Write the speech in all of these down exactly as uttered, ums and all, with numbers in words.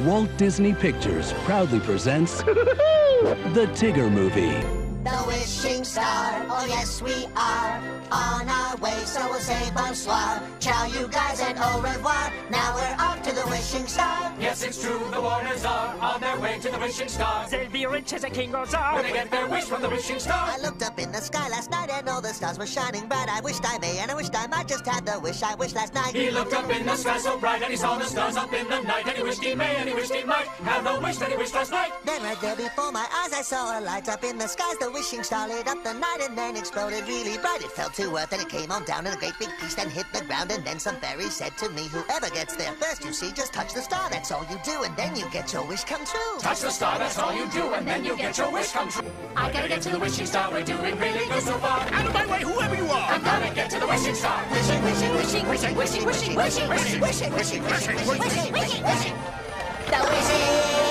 Walt Disney Pictures proudly presents The Tigger Movie. The wishing star, oh yes we are on our way, so we'll say bonsoir. Ciao you guys and au revoir. Now we're off to the wishing star. Yes, it's true, the Warners are on their way to the wishing star. They'll be rich as a king or czar when they get their wish from the wishing star. I looked up in the sky last night and all the stars were shining bright. I wished I may and I wished I might just have the wish I wished last night. He looked up in the sky so bright and he saw the stars up in the night, and he wished he may and he wished he might have the wish that he wished last night. Then right there before my eyes I saw a light up in the skies. The wishing star lit up the night and then exploded really bright. It fell to earth and it came on down in a great big piece, then hit the ground, and then some fairy said to me, whoever gets there first, you see, just touch the star, that's all you do, and then you get your wish come true. Touch the star, that's all you do, and then you get your wish come true. I gotta get to the wishing star, we're doing really good so far. Out of my way, whoever you are! I'm gonna get to the wishing star. Wishing, wishing, wishing, wishing, wishing, wishing, wishing, wishing, wishing, wishing, wishing, wishing, wishing, wishing, wishing. The wishing,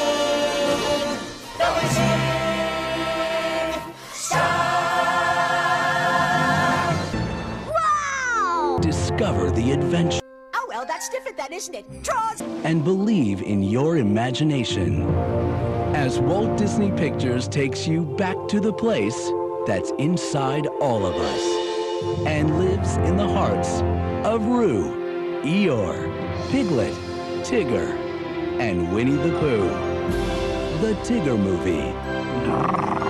the wishing star. Wow! Discover the adventure Oh, well, that's different then, isn't it? Draws! and believe in your imagination as Walt Disney Pictures takes you back to the place that's inside all of us and lives in the hearts of Roo, Eeyore, Piglet, Tigger, and Winnie the Pooh. The Tigger Movie.